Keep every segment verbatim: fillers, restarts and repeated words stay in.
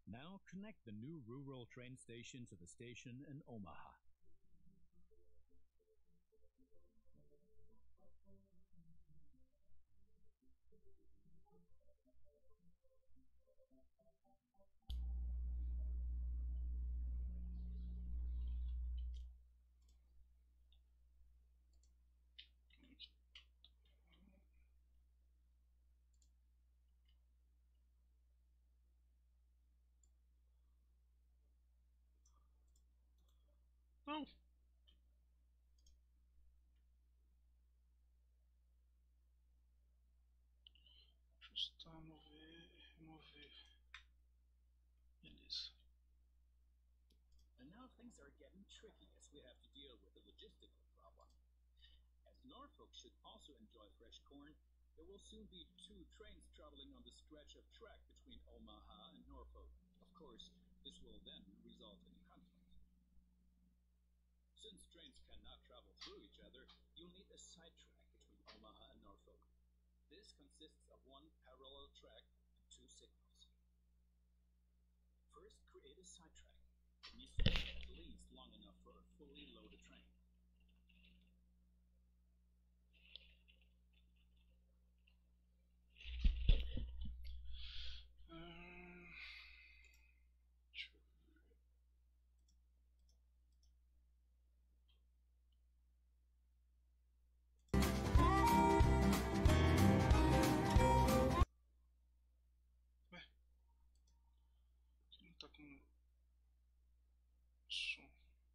Now connect the new rural train station to the station in Omaha. Não. Ajustar, mover, remover. Beleza. And now things are getting tricky as we have to deal with a logistical problem. As Norfolk should also enjoy fresh corn, there will soon be two trains traveling on the stretch of track between Omaha and Norfolk. Of course, this will then result in conflict. Since trains cannot travel through each other, you'll need a sidetrack between Omaha and Norfolk. This consists of one parallel track and two signals. First, create a sidetrack. It needs to be at least long enough for a fully loaded train. Hum, deixa eu ver. Ué? Aqui não tá com som.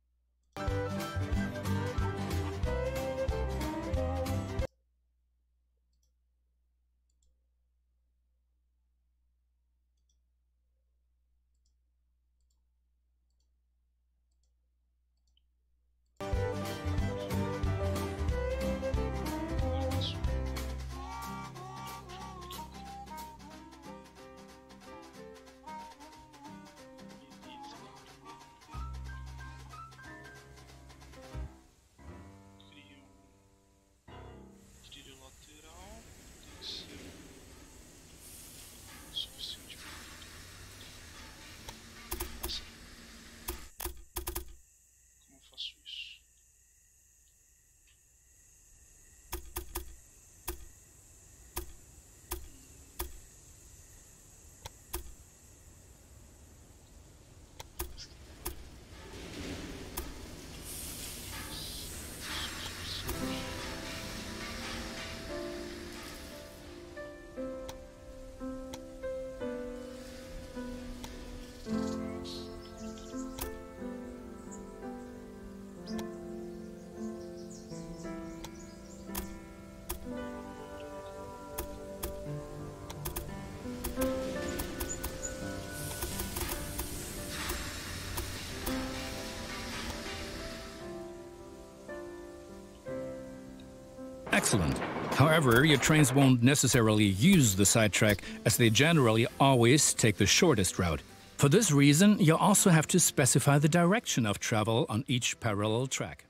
Excellent. However, your trains won't necessarily use the sidetrack, as they generally always take the shortest route. For this reason, you'll also have to specify the direction of travel on each parallel track.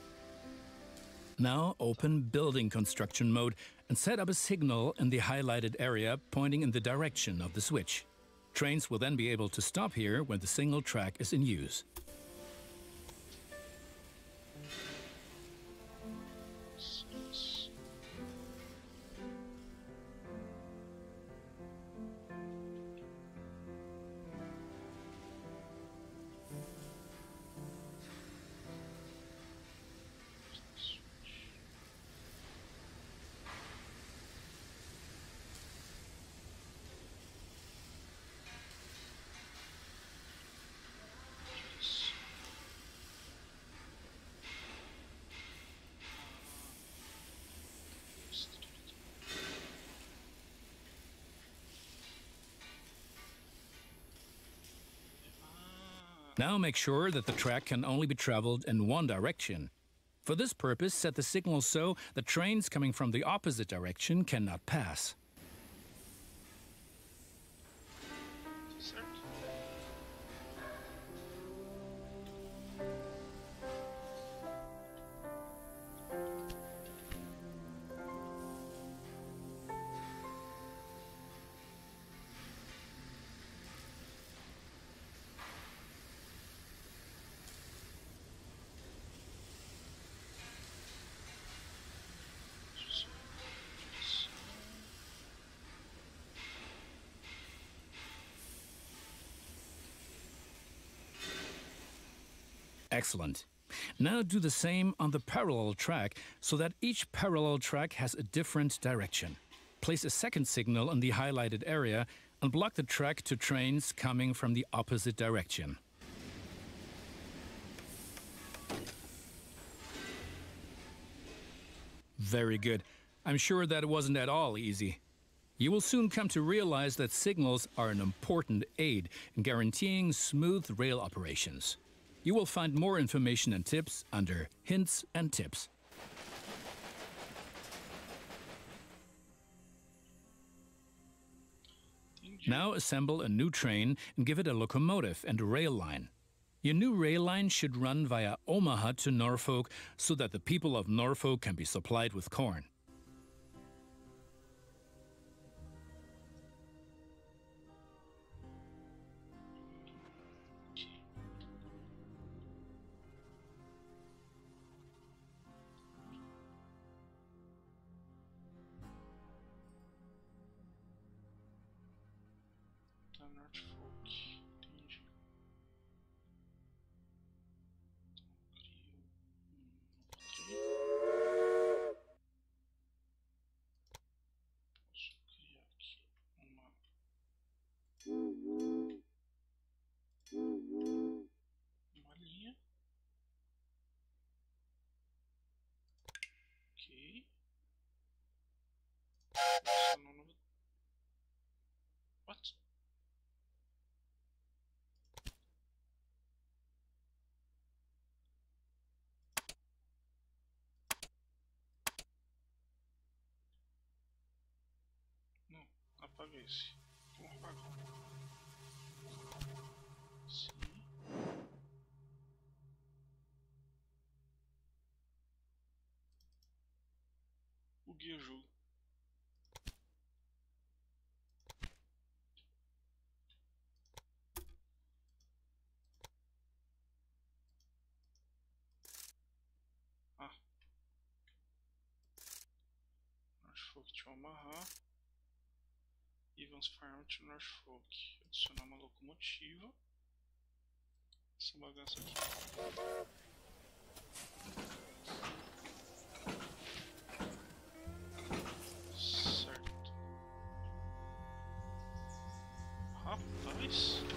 Now open Building Construction mode and set up a signal in the highlighted area pointing in the direction of the switch. Trains will then be able to stop here when the single track is in use. Now make sure that the track can only be traveled in one direction. For this purpose, set the signal so that trains coming from the opposite direction cannot pass. Excellent. Now do the same on the parallel track so that each parallel track has a different direction. Place a second signal on the highlighted area and block the track to trains coming from the opposite direction. Very good. I'm sure that it wasn't at all easy. You will soon come to realize that signals are an important aid in guaranteeing smooth rail operations. You will find more information and tips under Hints and Tips. Now assemble a new train and give it a locomotive and a rail line. Your new rail line should run via Omaha to Norfolk so that the people of Norfolk can be supplied with corn. What? Não, apaga esse. Vamos apagar. Sim. Buguei o jogo. Norfolk to Omaha, Evans Farm to Norfolk. Adicionar uma locomotiva. Essa bagaça aqui. Certo. Rapaz.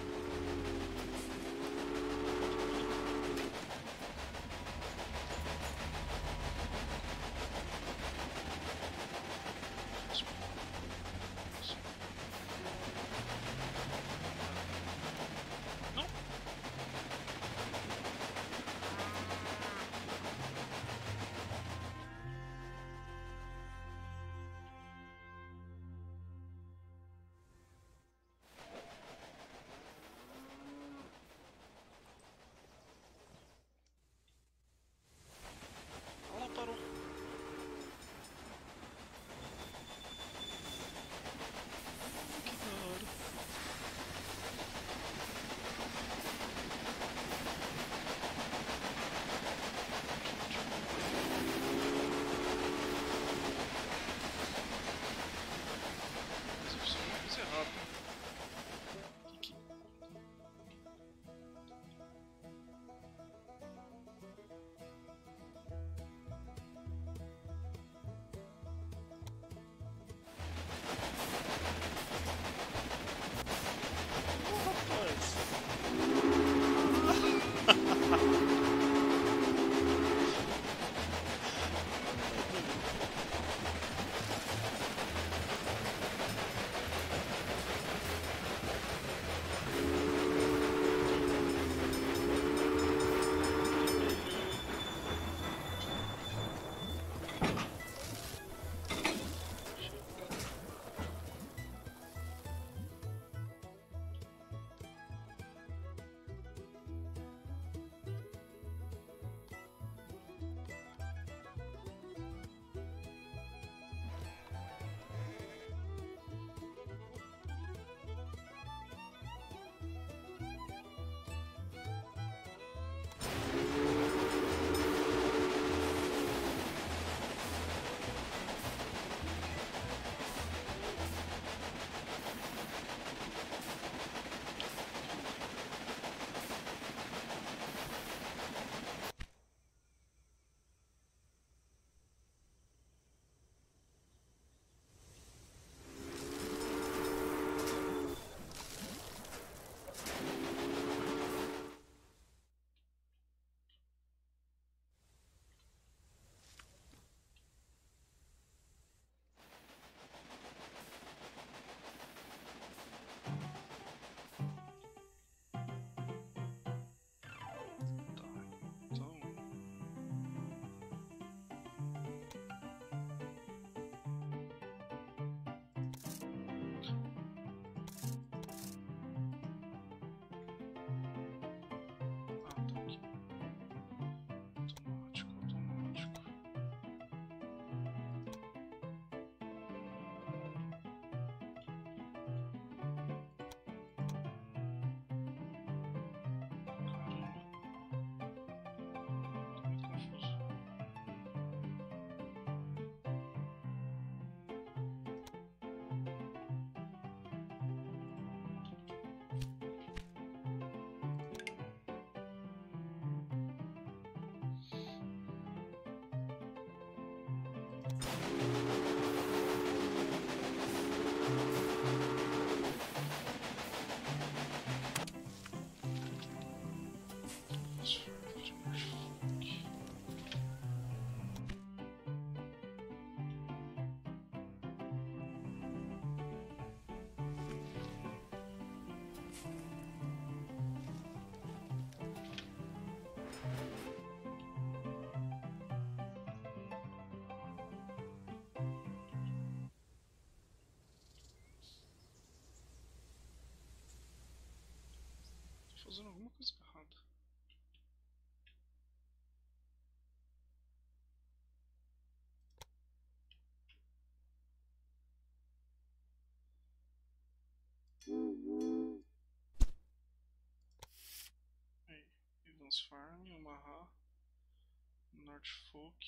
Aí, Evans Farm, Omaha, Norfolk.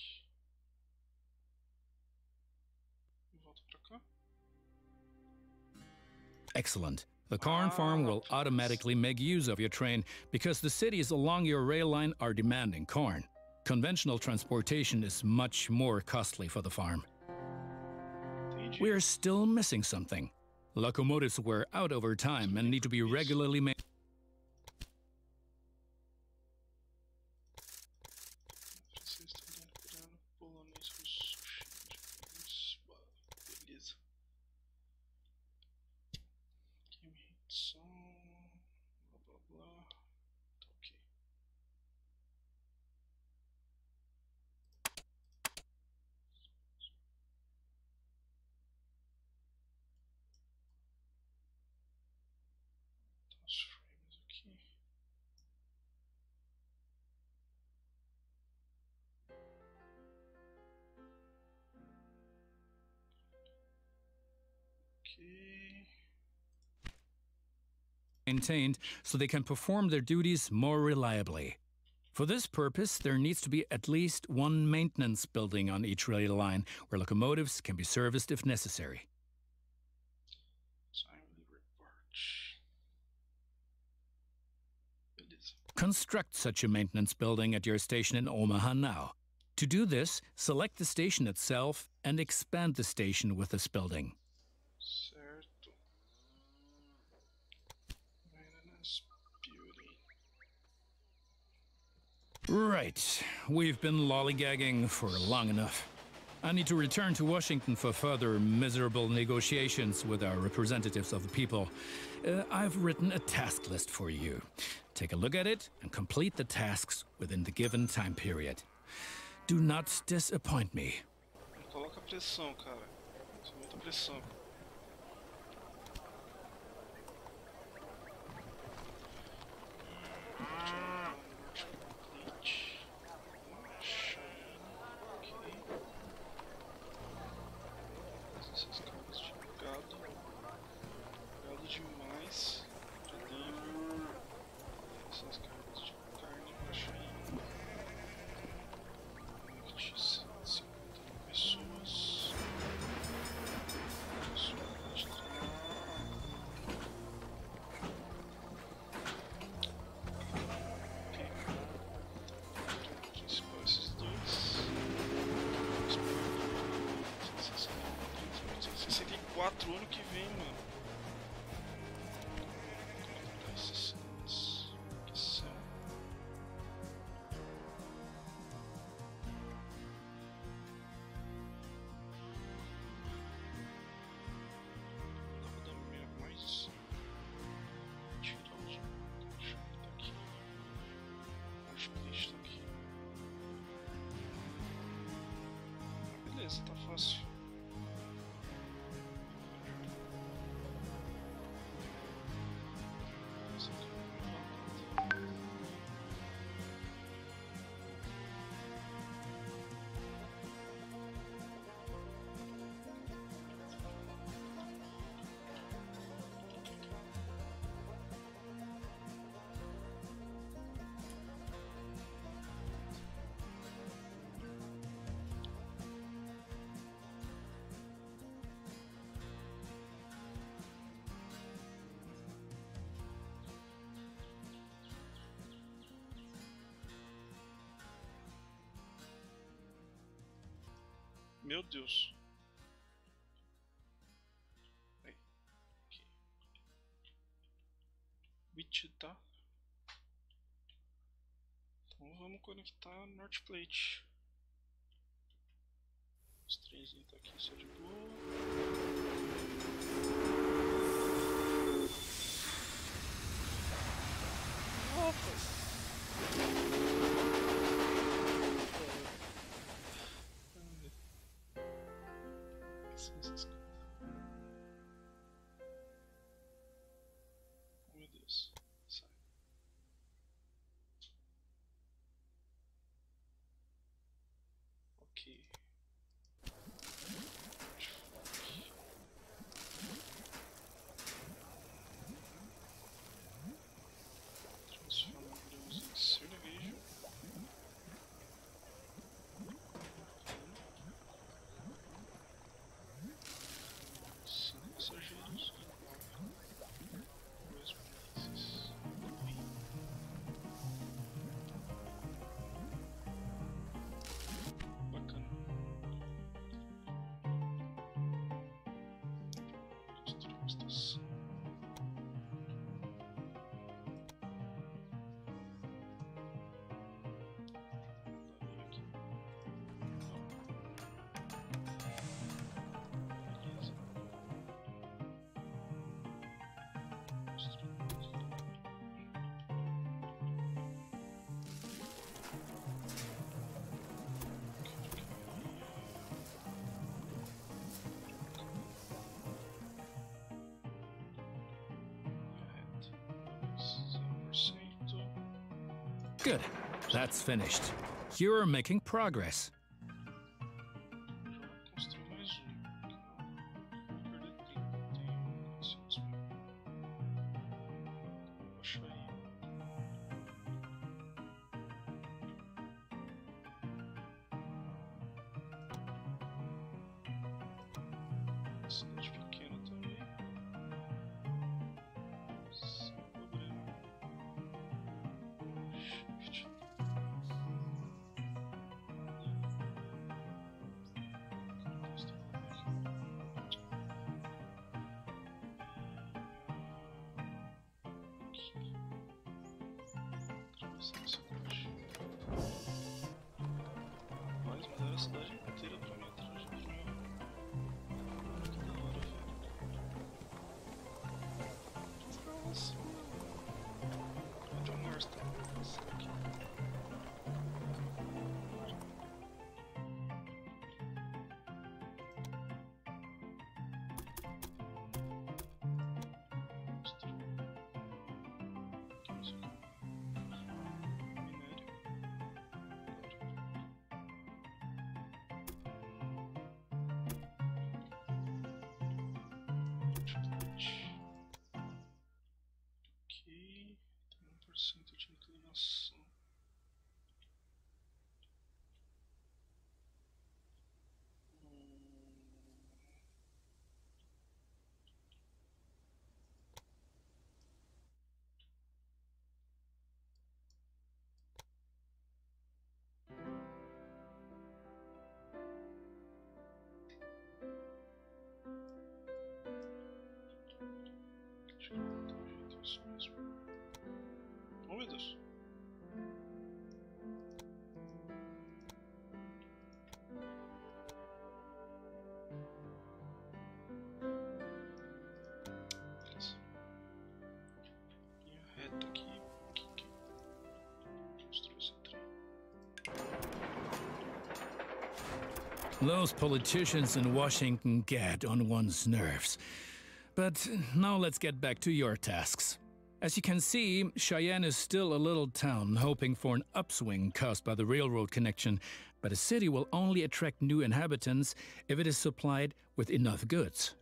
E volta pra cá. Excellent. The corn Ah, farm will rapaz. automatically make use of your train because the cities along your rail line are demanding corn. Conventional transportation is much more costly for the farm. Entendi. We're still missing something. Locomotives wear out over time and need to be regularly made. Francês, italiano, coreano, polonês, russo, chinês, beleza. Game hit song, blá blá blá. Tá ok. Tá os frames aqui. Ok. Maintained so they can perform their duties more reliably. For this purpose, there needs to be at least one maintenance building on each rail line where locomotives can be serviced if necessary. Timely report. Beleza. Construct such a maintenance building at your station in Omaha now. To do this, select the station itself and expand the station with this building. Certo. Maintenance building. Right. We've been lollygagging for long enough. I need to return to Washington for further miserable negotiations with our representatives of the people. Uh, I've written a task list for you. Take a look at it and complete the tasks within the given time period. Do not disappoint me. Não coloca pressão, cara. Isso é muita pressão. Essas cargas de gado. Gado demais. Já dentro. Essas cargas de carne pra China. cento e cinquenta mil pessoas. Pessoal pode treinar. Ok. Então, principal esses dois. sessenta e quatro ano que vem, mano. Conectar esses sites que são. Dá pra dar mais. Tirar os. Deixa eu botar aqui. Os peixes tá aqui. Ah, beleza, tá fácil. Essa aqui é uma batata. Meu Deus. Aí. Aqui. Wichita. Então vamos conectar North Plate. Os trenzinhos tá aqui só de boa. Oh, meu Deus. Sai. Ok. Good. That's finished. You're making progress. Construir mais um. Perder tempo. Tem novecentos mil. Vou achar aí. Cidade pequena também. Sem problema. Shift. Atravessar a cidade. Mas mudaram a cidade inteira pra mim atrás de mim. Que da hora, velho. Nossa. Onde o Mars tá? Será que... Ok, tem um por cento de inclinação. Acho que não tem jeito, isso mesmo. Oh meu Deus! Beleza. Linha reta aqui. Aqui, aqui. Construir esse trem. Those politicians in Washington get on one's nerves. But now let's get back to your tasks. As you can see, Cheyenne is still a little town hoping for an upswing caused by the railroad connection, but a city will only attract new inhabitants if it is supplied with enough goods.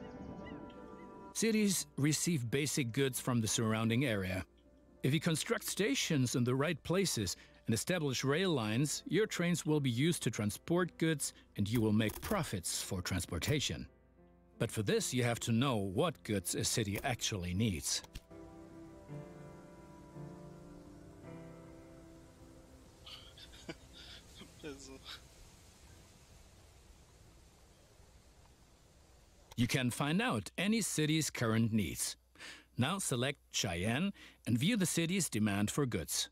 Cities receive basic goods from the surrounding area. If you construct stations in the right places and establish rail lines, your trains will be used to transport goods and you will make profits for transportation. But for this, you have to know what goods a city actually needs. You can find out any city's current needs. Now select Cheyenne and view the city's demand for goods.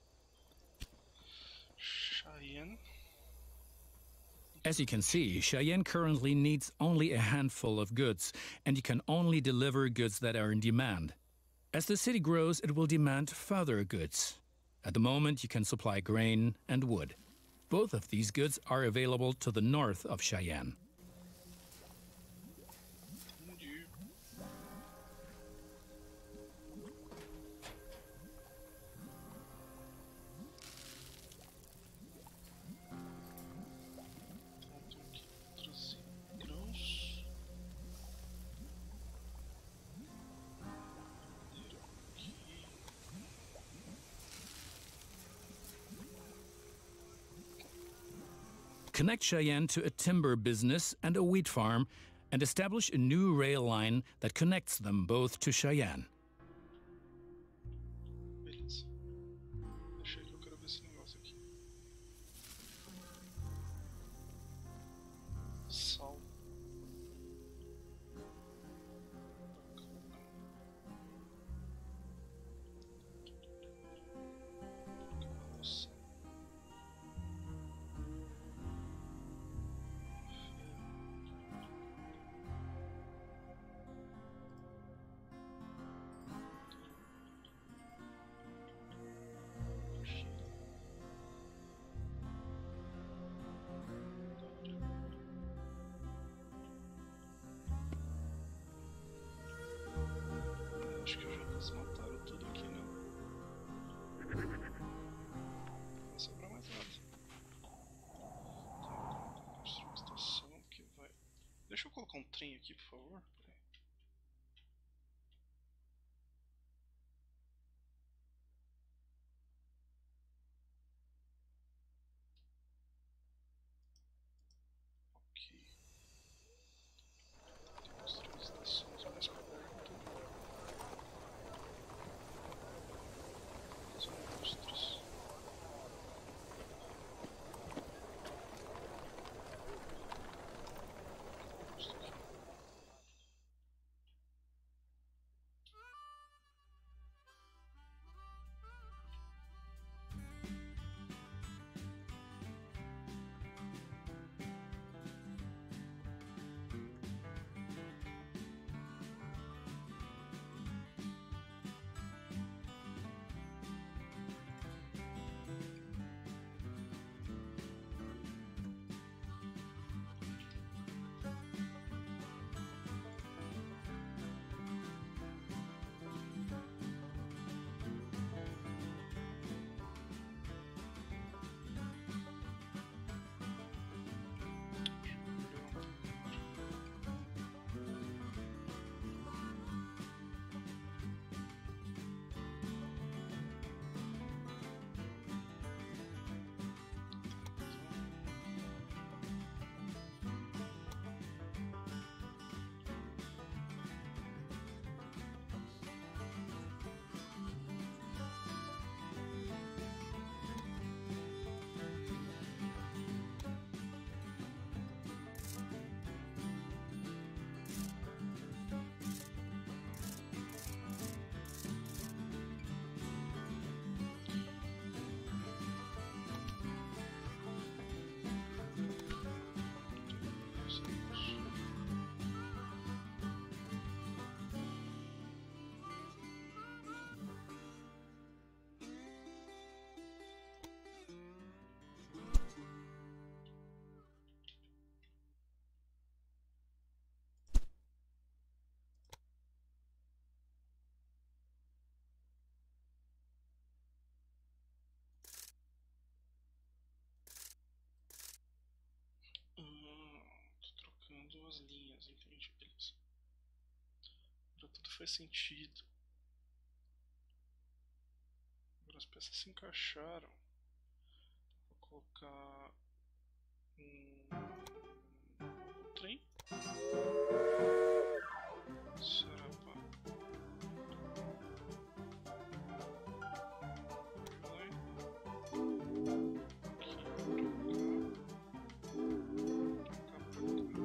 Cheyenne. As you can see, Cheyenne currently needs only a handful of goods, and you can only deliver goods that are in demand. As the city grows, it will demand further goods. At the moment, you can supply grain and wood. Both of these goods are available to the north of Cheyenne. Entendi. Então tenho que trazer grãos. Madeira aqui. Connect Cheyenne to a timber business and a wheat farm, and establish a new rail line that connects them both to Cheyenne. Beleza. Deixa que eu quero ver esse negócio aqui. Sal. Nossa. trem aqui, por favor? Peraí. Ok. Temos três estações mais para perto. As indústrias. As linhas, entendi, beleza. Agora tudo faz sentido. Agora as peças se encaixaram. Vou colocar um, um trem. Sarapá. Vai. Aqui, trocar. Trocar pra cá.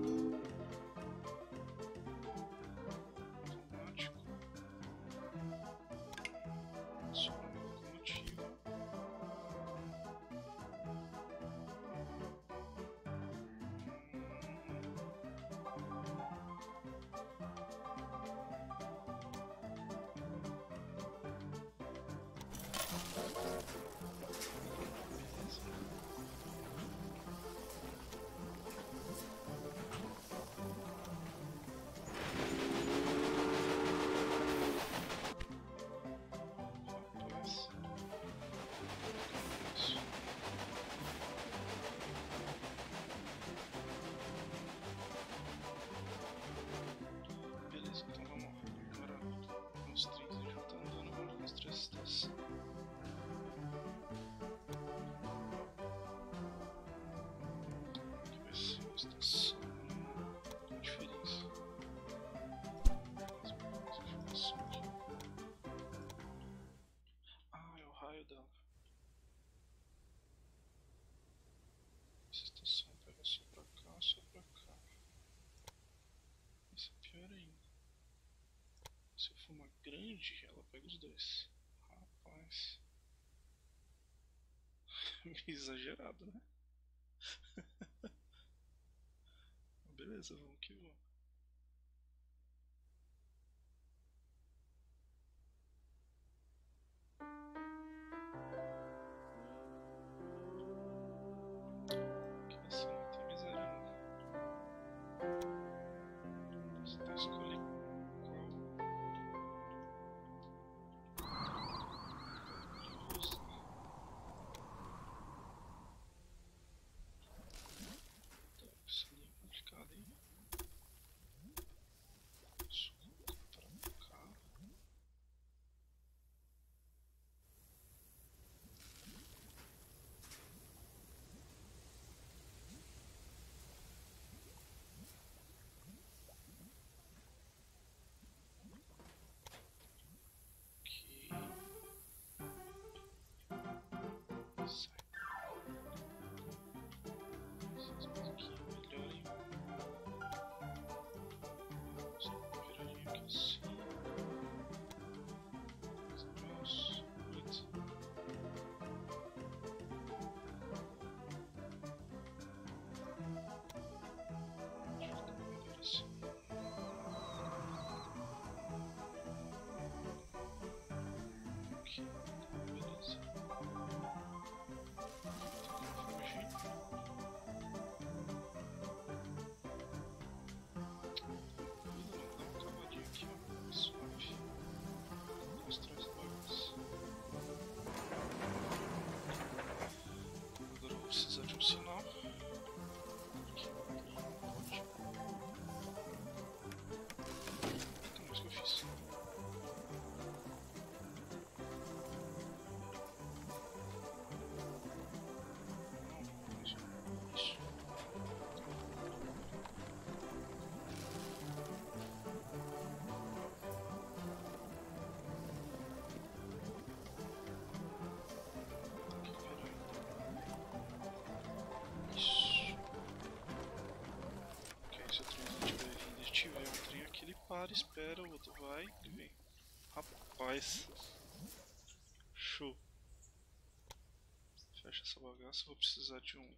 Essa estação pega só pra cá, só pra cá. Isso é pior ainda. Se eu for uma grande, ela pega os dois. Rapaz. Meio exagerado, né? Beleza, vamos que vamos. para, espera, o outro vai e vem. Rapaz. Show. Fecha essa bagaça, vou precisar de um.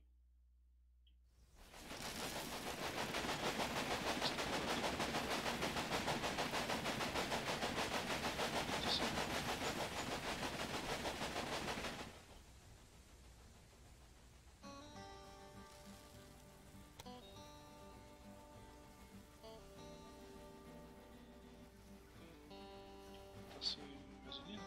Tá sem gasolina?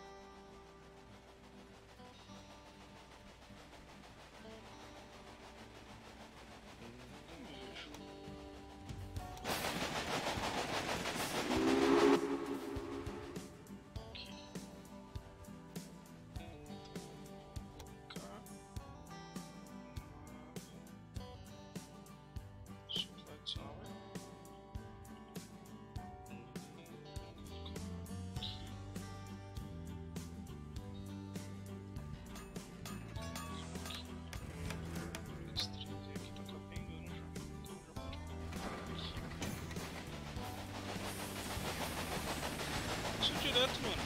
Direto, mano.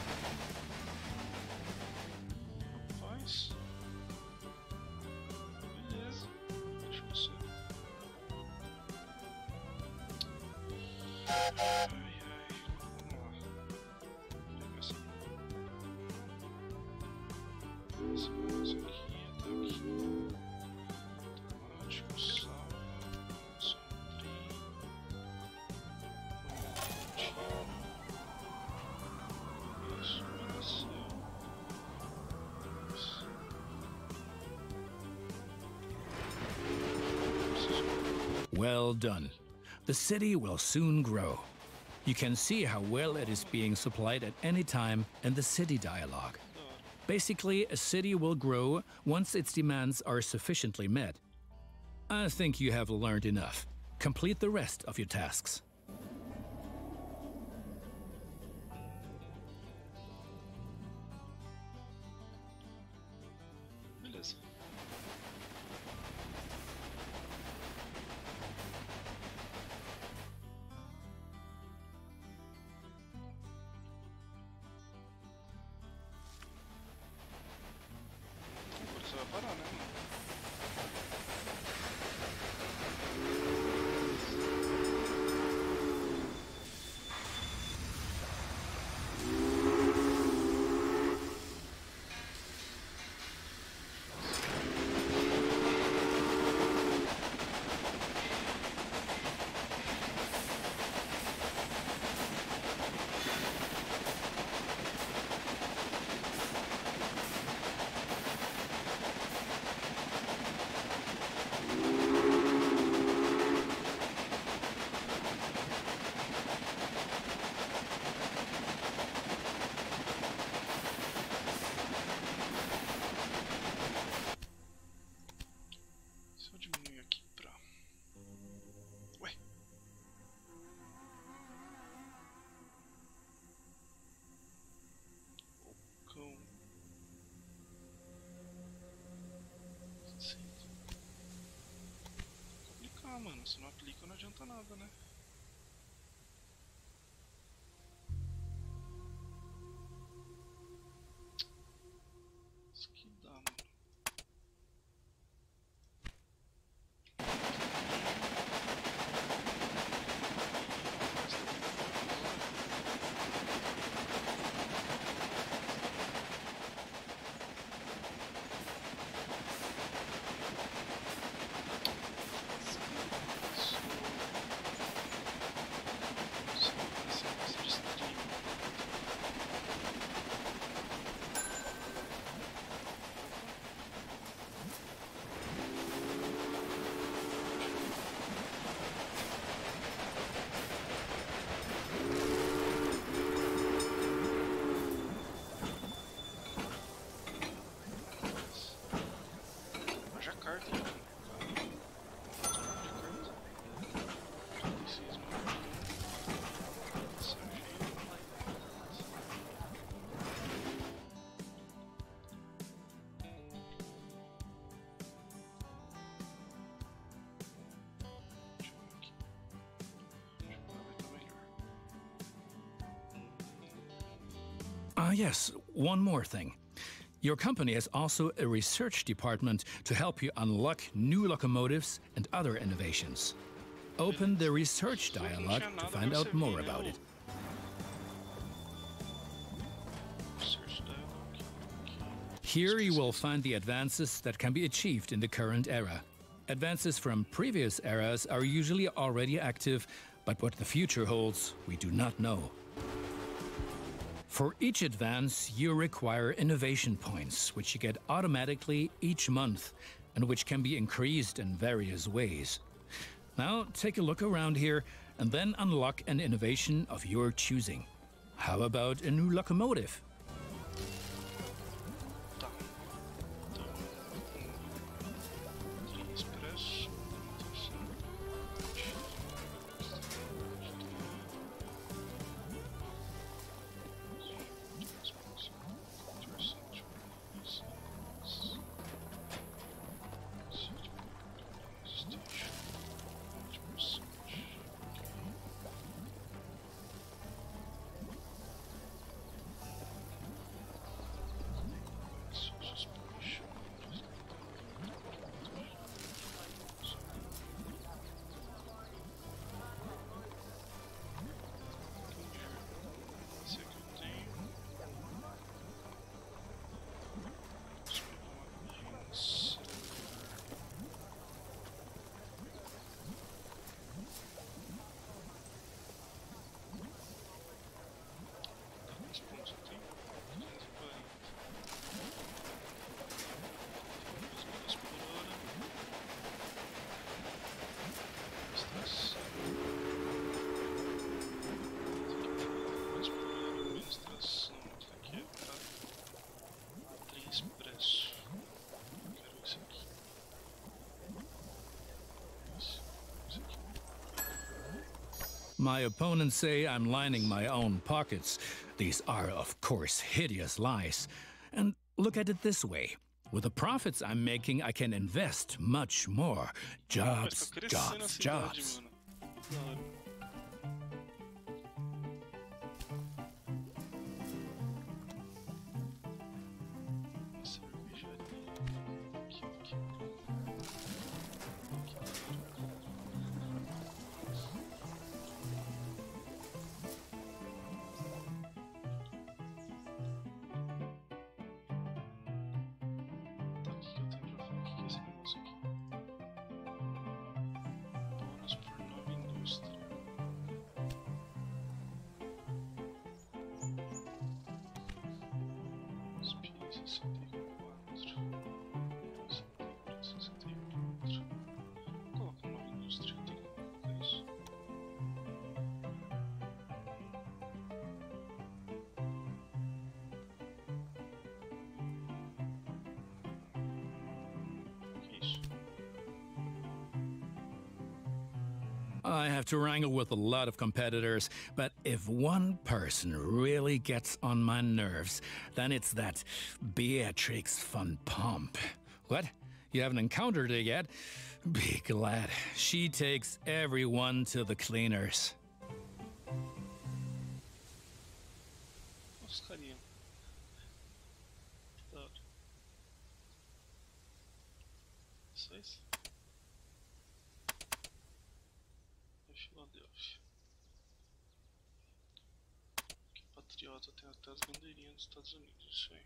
Rapaz. Beleza. Deixa eu ser. Ai, ai. Vamos lá. Pegar essa. Esse negócio aqui, até aqui. Automático, salva. Sondrinho. Tiro. Well done. The city will soon grow. You can see how well it is being supplied at any time in the city dialogue. Basically, a city will grow once its demands are sufficiently met. I think you have learned enough. Complete the rest of your tasks. Beleza. Agora você vai parar, né, mano? Se eu diminuir aqui pra... Ué? O cão... sessenta. Tem que aplicar, mano. Se não aplica não adianta nada, né? Isso que dá, mano. Ah, yes, one more thing. Your company has also a research department to help you unlock new locomotives and other innovations. Open the research dialogue to find out more about it. Here you will find the advances that can be achieved in the current era. Advances from previous eras are usually already active, but what the future holds, we do not know. For each advance, you require innovation points, which you get automatically each month, and which can be increased in various ways. Now, take a look around here, and then unlock an innovation of your choosing. How about a new locomotive? My opponents say I'm lining my own pockets. These are, of course, hideous lies. And look at it this way. With the profits I'm making, I can invest much more. Jobs, jobs, jobs. I have to wrangle with a lot of competitors, but if one person really gets on my nerves, then it's that Beatrix von Pomp. What? You haven't encountered her yet? Be glad. She takes everyone to the cleaners. Patriota tem até as bandeirinhas dos Estados Unidos, isso aí.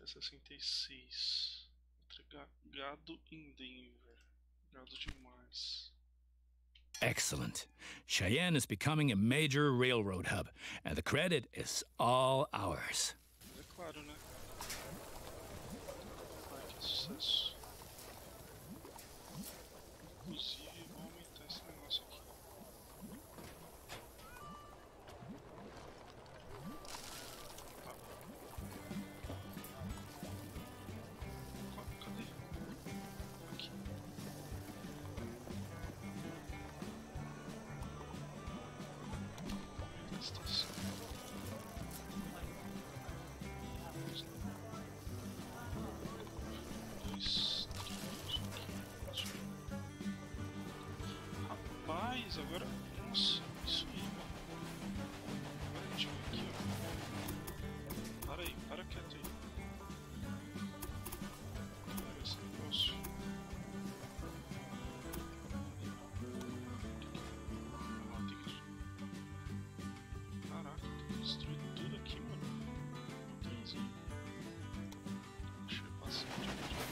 sessenta e seis. Entregar gado em Denver. Gado demais. Excellent. Cheyenne is becoming a major railroad hub, and the credit is all ours. É claro, né? Vai que é sucesso. Inclusive, vou aumentar esse negócio aqui. Tá. Cadê? Aqui. Estação. Dois trilhos aqui. Rapaz, agora. Nossa, isso aí, mano. Agora a gente vai aqui, ó. Para aí, para quieto aí. Olha esse negócio. Ah, tem que. Caraca, tem que destruir tudo aqui, mano. Meu Deus, hein? Deixa eu passar aqui.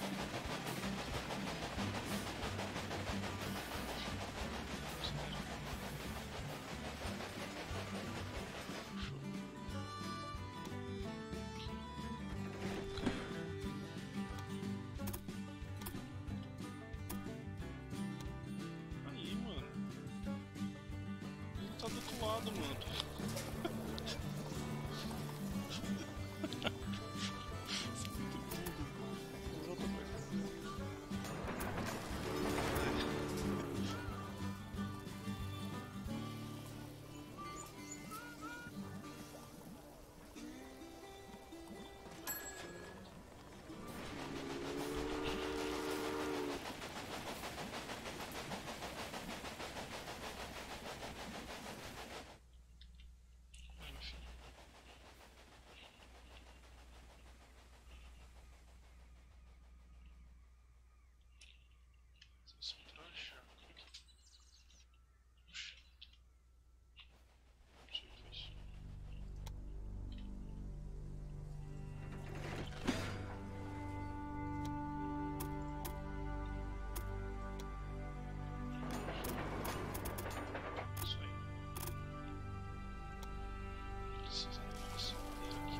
Aí, mano. Ele tá do outro lado, mano. Isso pra já. Puxa. Não sei o que foi isso. Isso aí. Precisa dessa madeira aqui.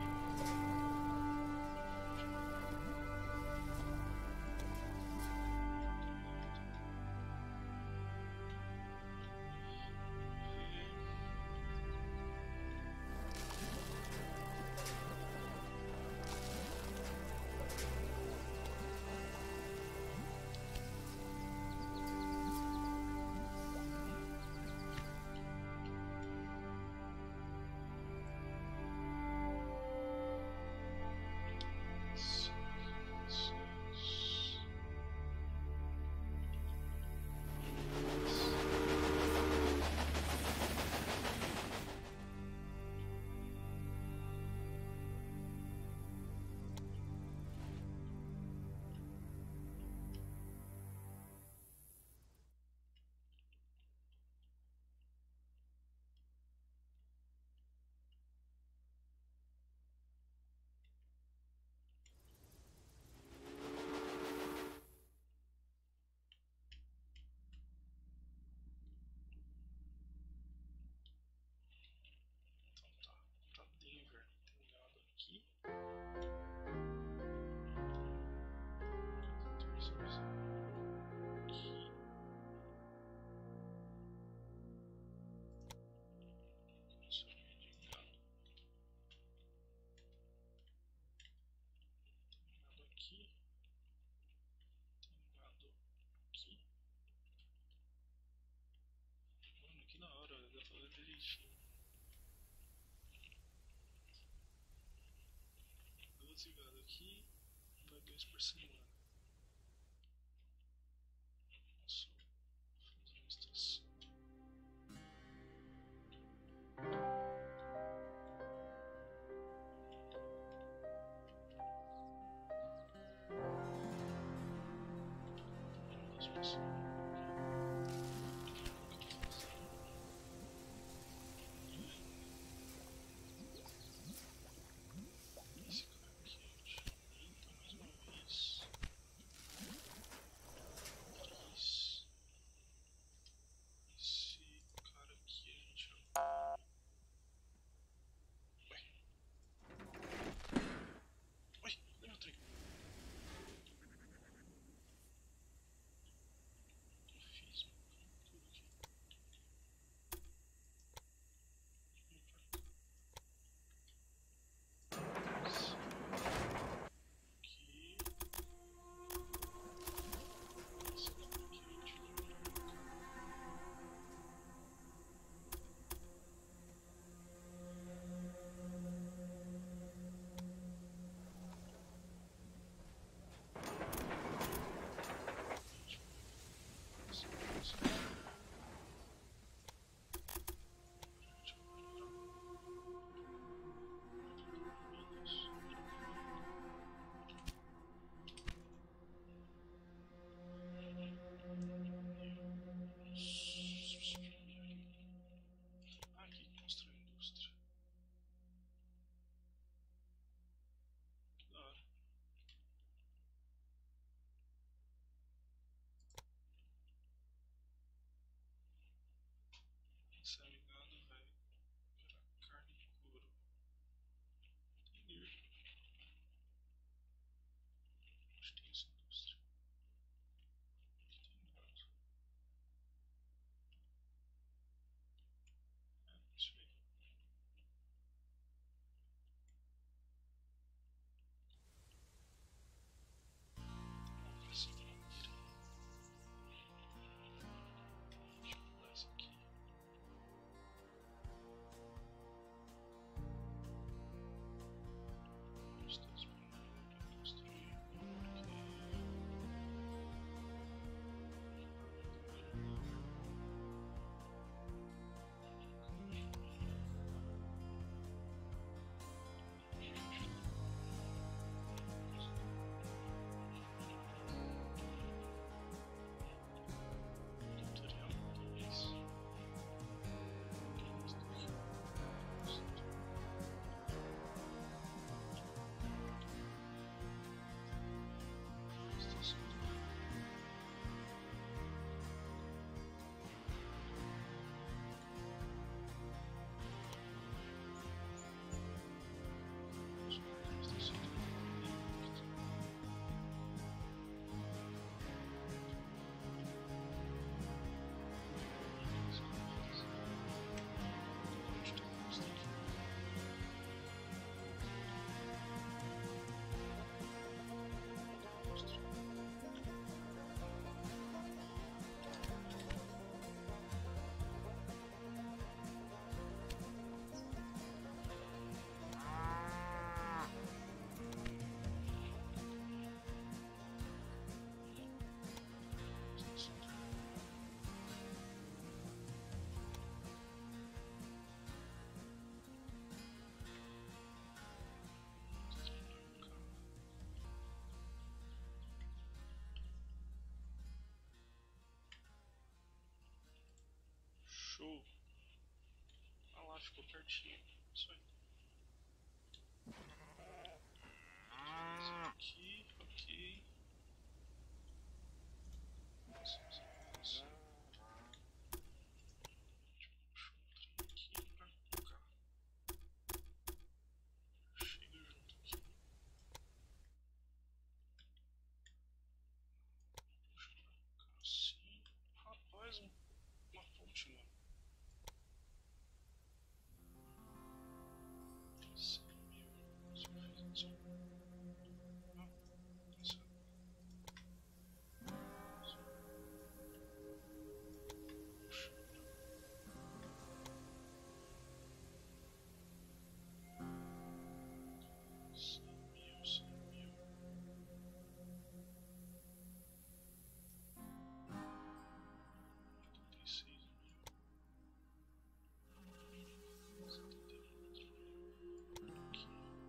doze gado aqui, vai dois por semana. Posso fazer uma estação. dois por semana. Esse cara aqui, gente. Show. Ah lá, ficou pertinho. Isso aí. Aqui, ok. Nossa, nossa, nossa. Deixa eu puxar um trem aqui pra cá. Chega junto aqui. Puxa pra cá assim. Rapaz, um, uma fonte, mano. cem mil. Se eu fizer isso. Ah, isso. Puxa. cem mil, cem mil. oitenta e seis mil. setenta e quatro mil. Aqui.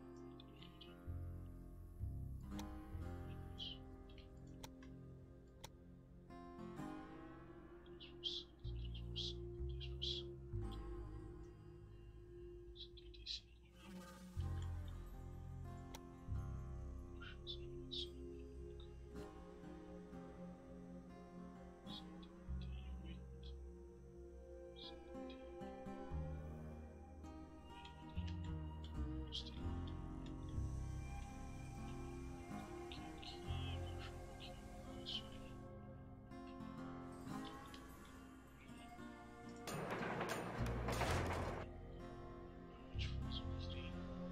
Isso. três por cento, três por cento, três por cento. setenta e cinco mil. Puxa, essa animação é setenta e oito. setenta e oito. Gostei. Aqui, aqui, baixa um pouquinho mais. Isso aí. A gente faz um trem.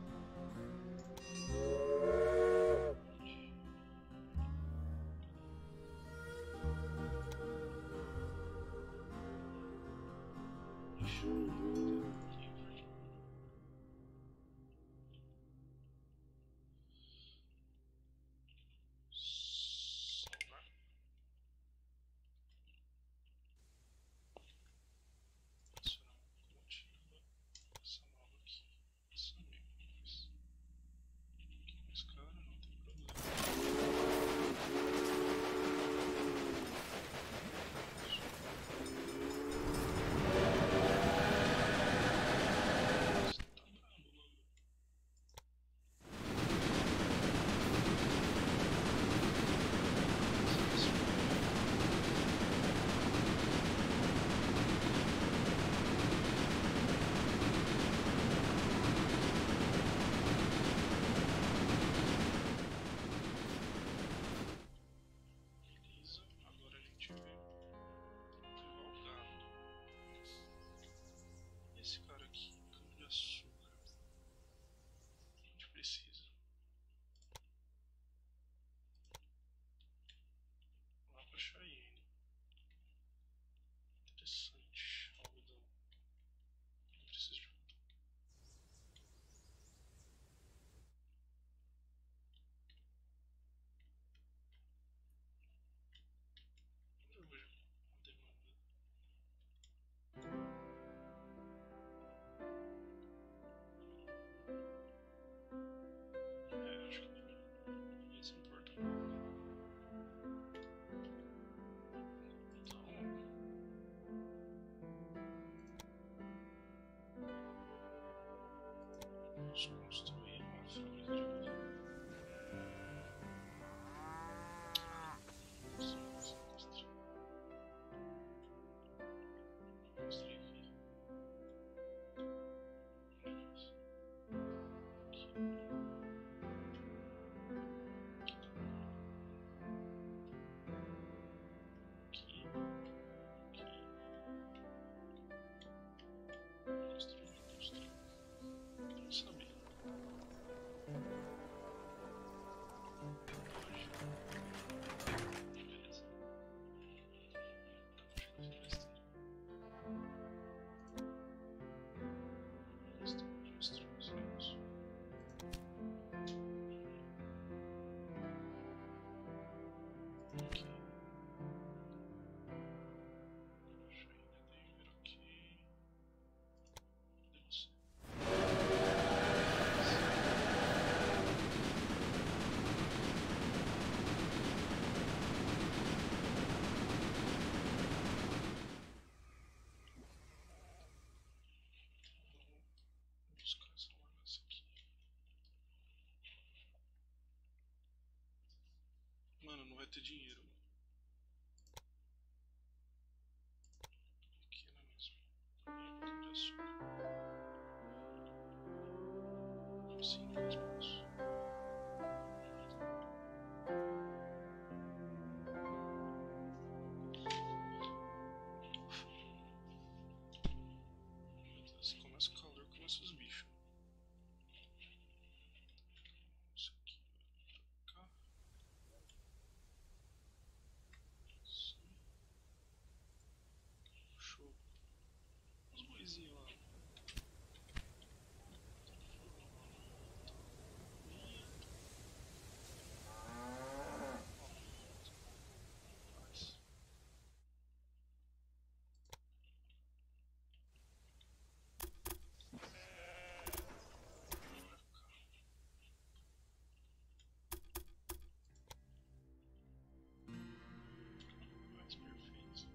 Deixa eu ver aqui pra salvar. Adicionar uma locomotiva. Essa nova aqui. Essa mesmo. Mas um pouquinho mais cara, não tem problema. Você tá bravo, mano. Beleza, agora a gente vê levar o gado. Esse cara aqui, cana de açúcar. A gente precisa. Lá pra Cheyenne. Interessante. Algodão. Não preciso de algodão. Eu vejo uma demanda. É, acho que ninguém, ninguém se importa com algodão. Então, vamos construir uma fábrica de algodão. Sim, sim, construir. Construir aqui. Beleza. Aqui. Aqui. Aqui. Construir, construir. Tem que saber. ter dinheiro. Pequena mesmo. Cana de açúcar. Sim, dois pontos. Começa o calor, começa os bichos. Isso aqui vai pra cá. Sim. Show. Os boizinhos lá. Faz. Mais perfeito.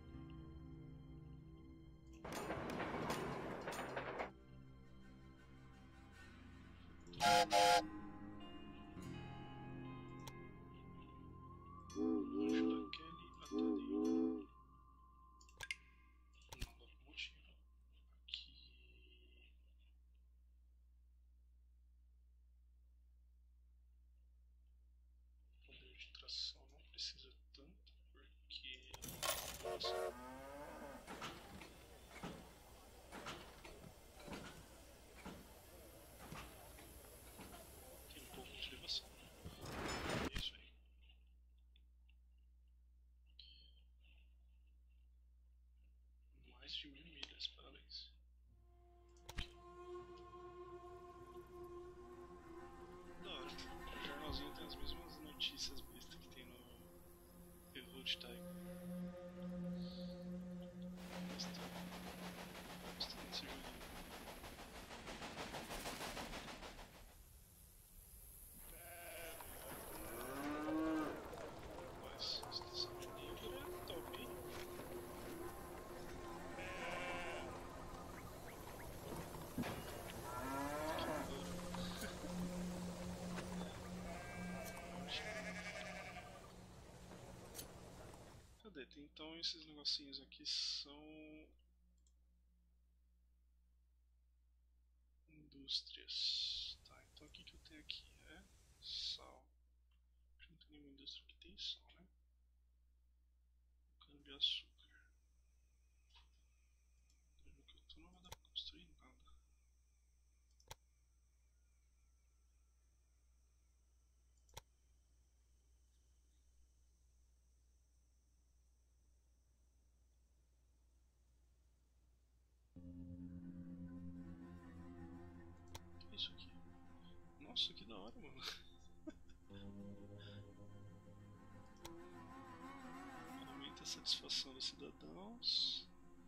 Anjo da Kelly até ali. Nova locomotiva. Aqui. Poder de tração não precisa tanto porque. Nossa. Tem um pouco de elevação. É isso aí. Mais de mil milhas, parabéns. Da hora. O jornalzinho tem as mesmas notícias bestas que tem no Revolt Tycoon. Gostei. Gostei desse joguinho. Mas a estação de nível é top, hein? Cadê? Então esses negocinhos aqui são indústrias. Tá, então o que que eu tenho aqui? É sal. Acho que não tem nenhuma indústria que tem sal, né? Cana de açúcar. No que eu tô não vai dar pra construir nada. O que é isso aqui? Nossa, que da hora, mano. Aumenta a satisfação dos cidadãos.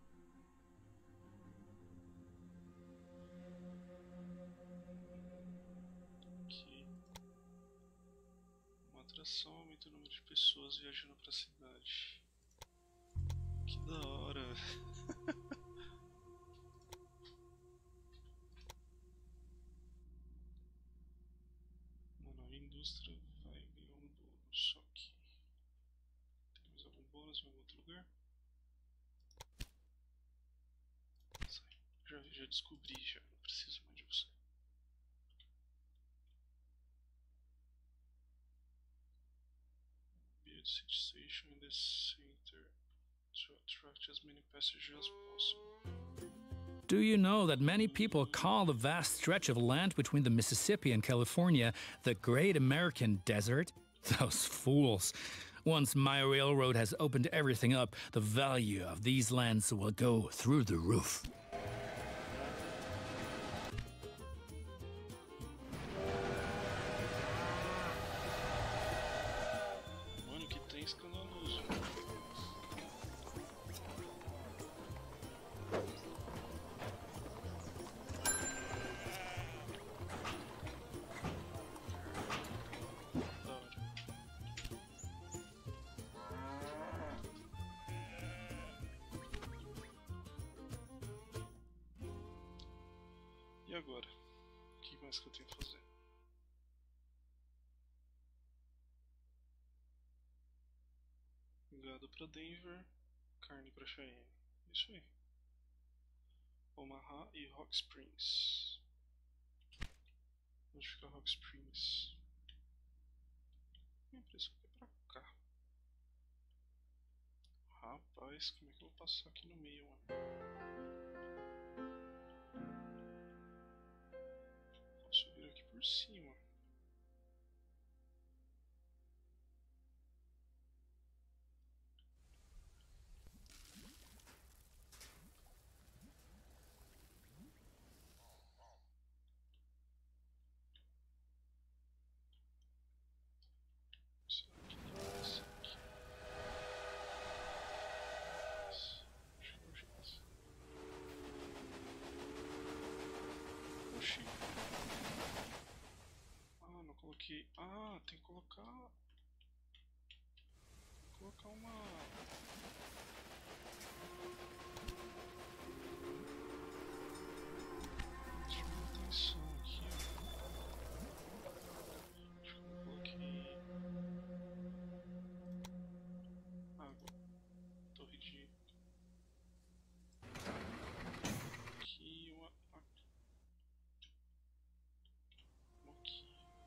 Aqui. Uma atração aumenta o número de pessoas viajando pra cidade. Que da hora. Mano, a indústria vai ganhar um bônus. Só que. Temos algum bônus em algum outro lugar? Sai. Já, já descobri, já. Não preciso mais de você. Build city station in the center to attract as many passengers as possible. Do you know that many people call the vast stretch of land between the Mississippi and California the Great American Desert? Those fools. Once my railroad has opened everything up, the value of these lands will go through the roof. Mano, que trem escandaloso. Da hora. E agora? O que mais que eu tenho que fazer? Gado pra Denver, carne pra Cheyenne. Isso aí. Omaha e Rock Springs. Onde fica Rock Springs? Minha impressão que é pra cá. Rapaz, como é que eu vou passar aqui no meio, mano? Posso vir aqui por cima. Ah, não coloquei. Ah, tem que colocar. Colocar uma. Chama atenção aqui, ó. Acho que eu coloquei. Água. Torre de. Aqui uma. Aqui. Aqui.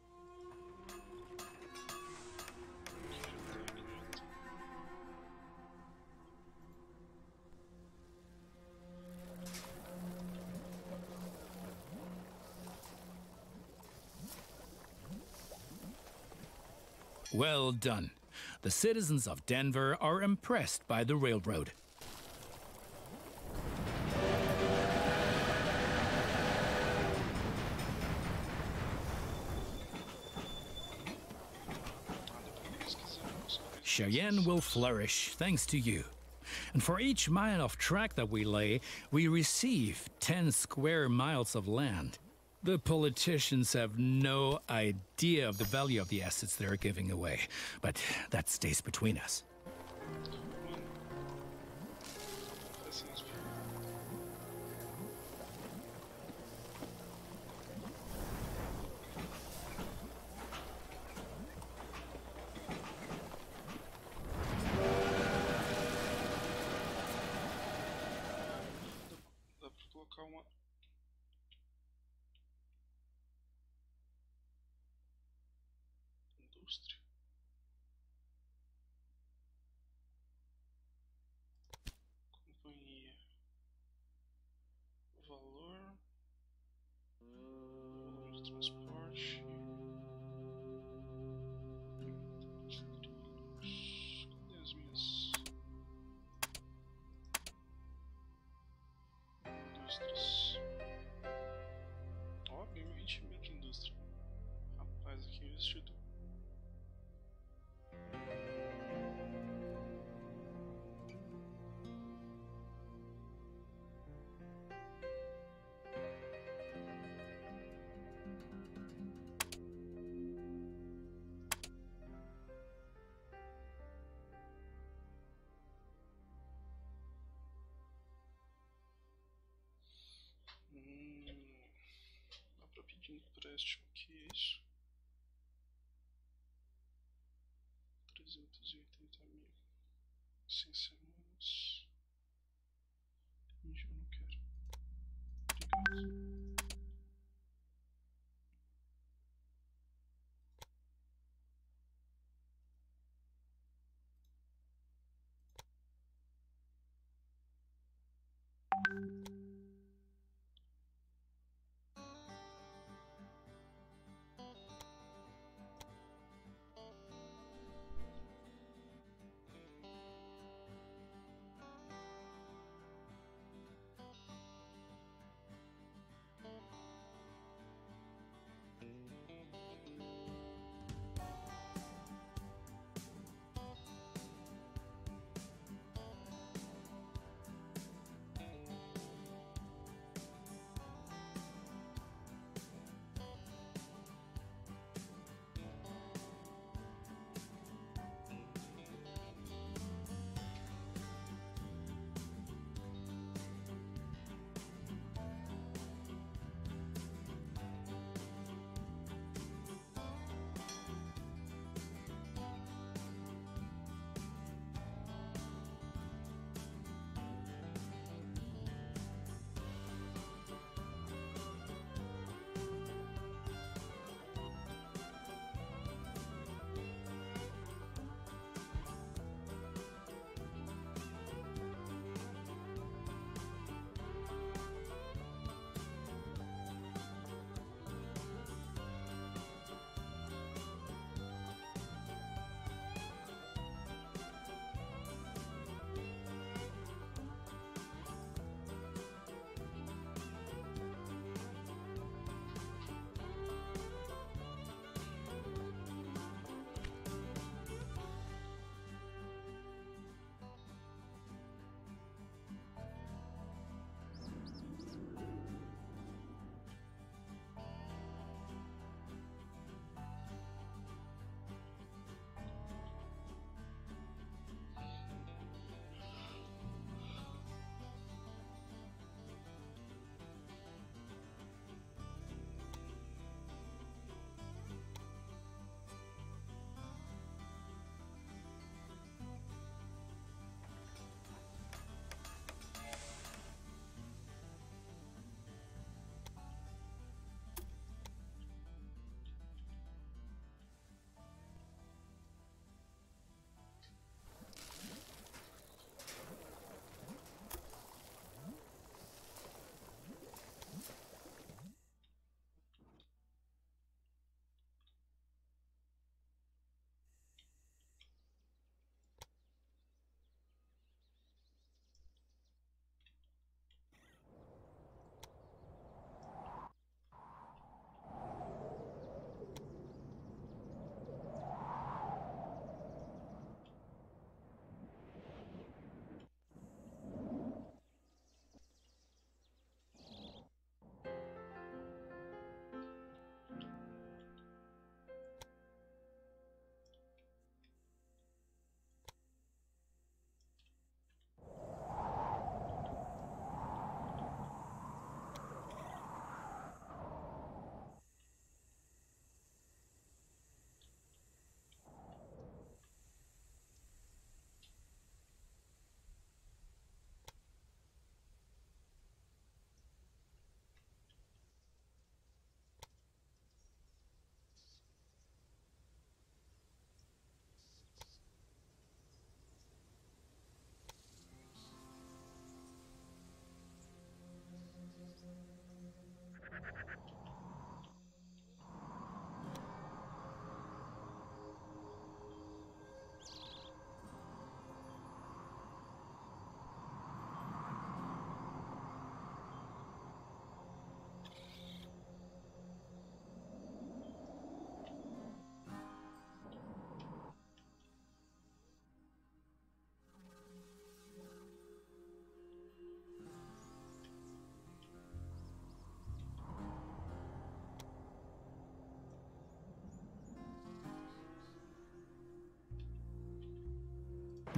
Well done. The citizens of Denver are impressed by the railroad. Cheyenne will flourish thanks to you. And for each mile of track that we lay, we receive ten square miles of land. The politicians have no idea of the value of the assets they're giving away, but that stays between us. Dá pra colocar uma. Indústria. Companhia. Valor. Volume de transporte. Cadê as minhas indústrias? Ó, ganhei vinte mil de indústria. Rapaz, aqui investido. Hum, dá pra pedir empréstimo aqui, é isso? trezentos e oitenta mil. cem semanas. Índio eu não quero. Obrigado.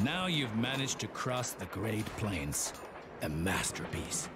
Now you've managed to cross the Great Plains. A masterpiece.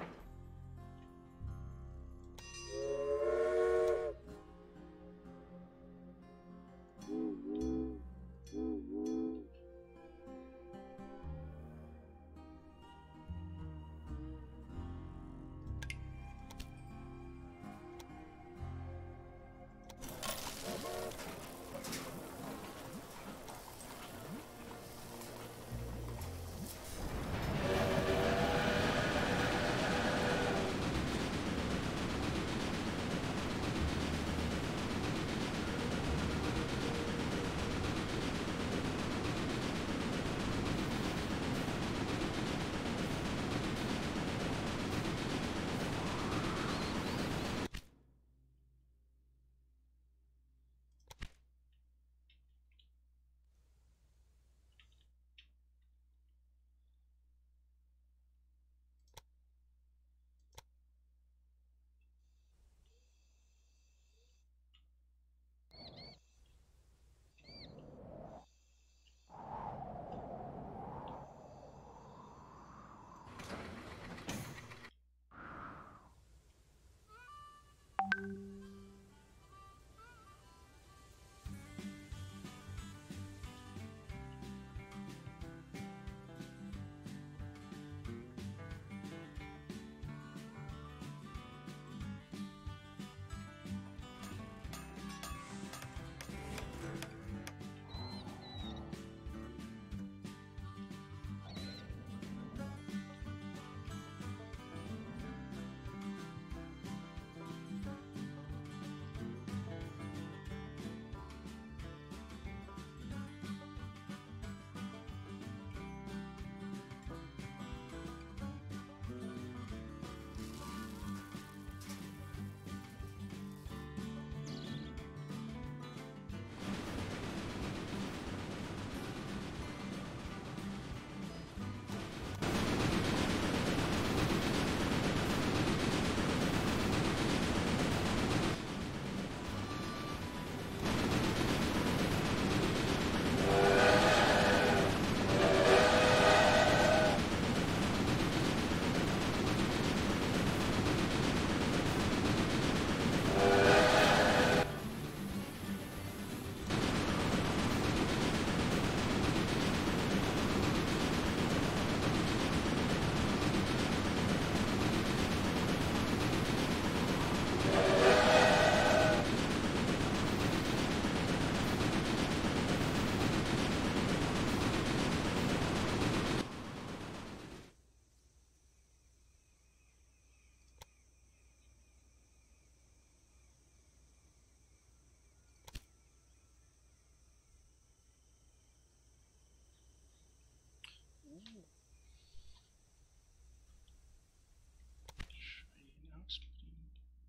Shiny now splitting.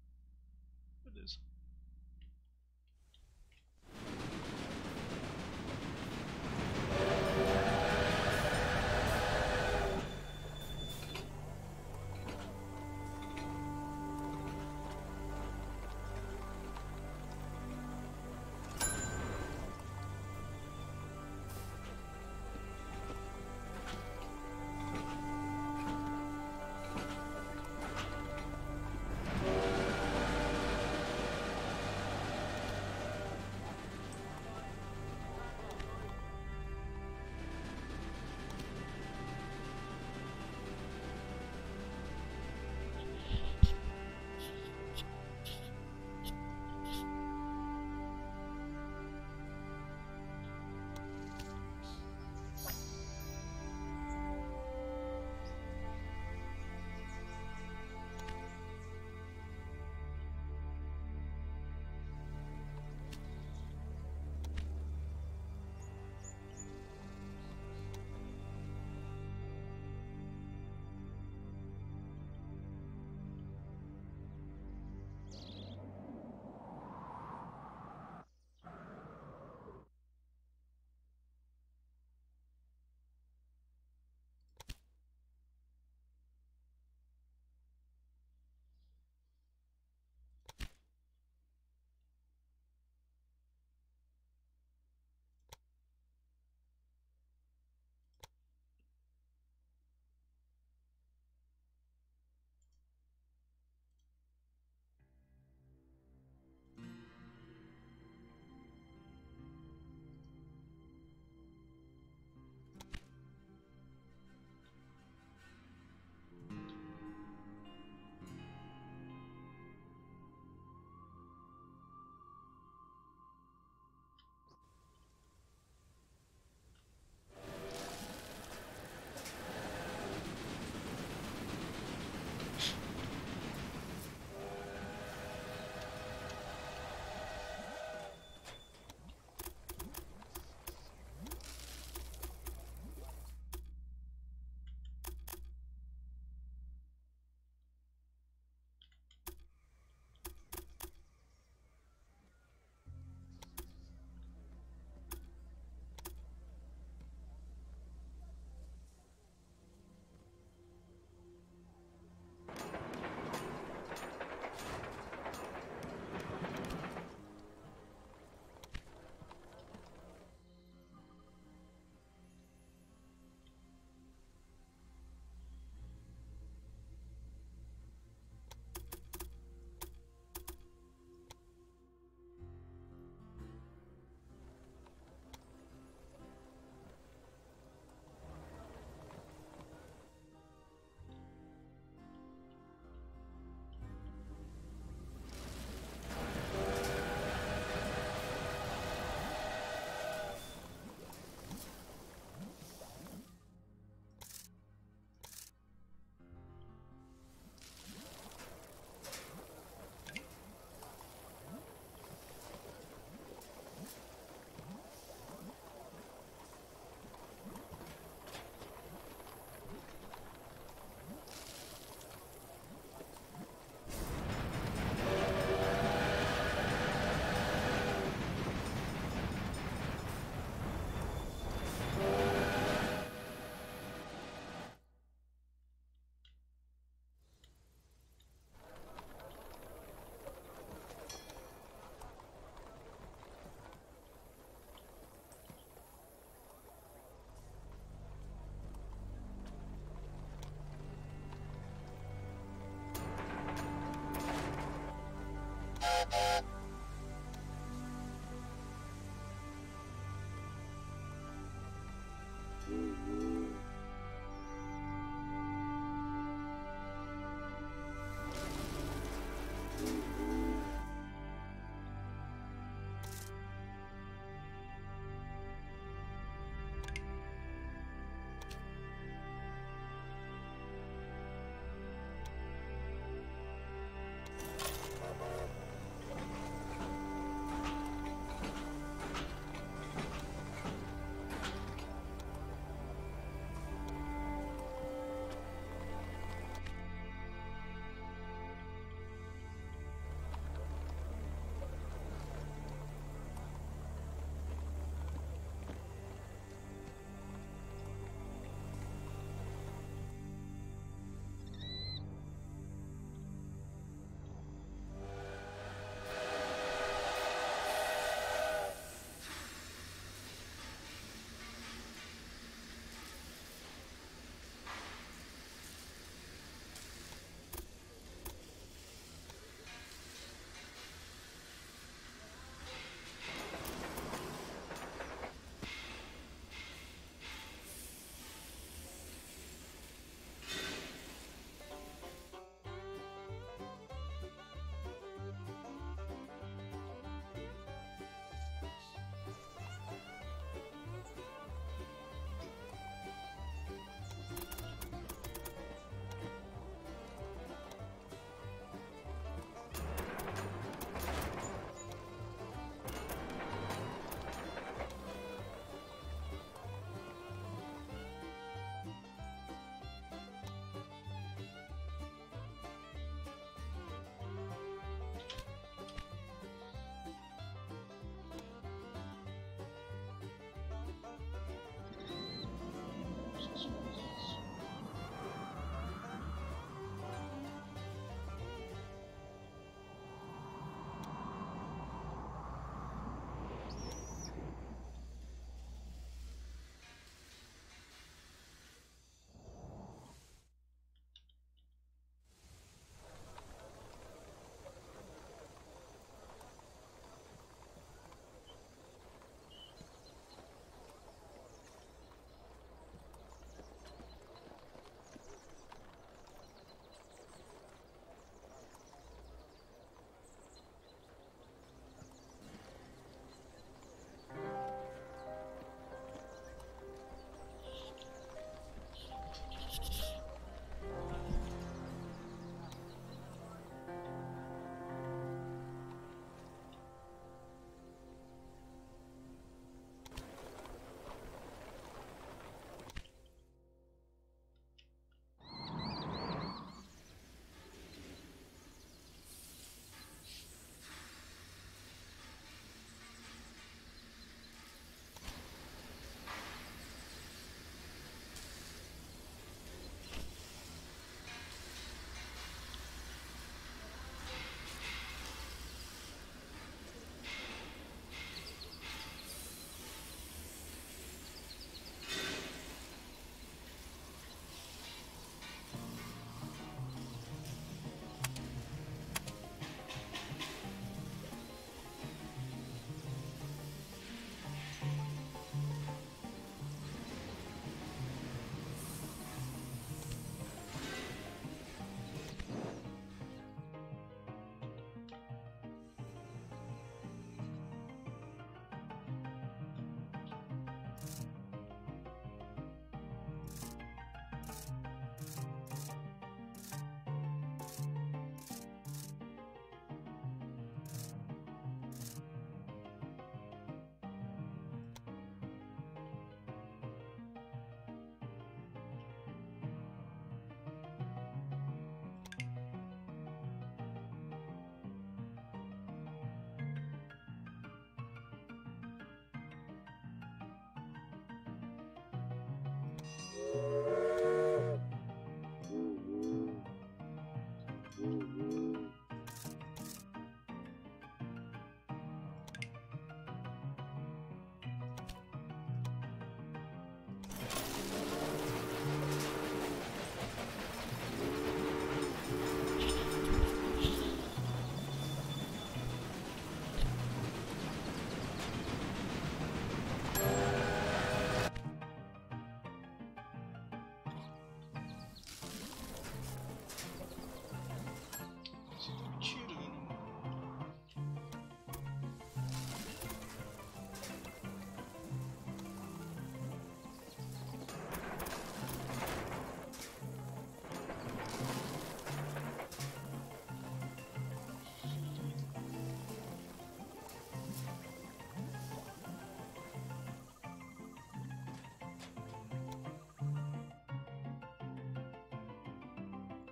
What is?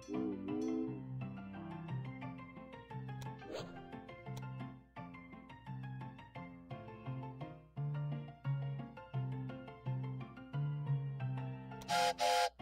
you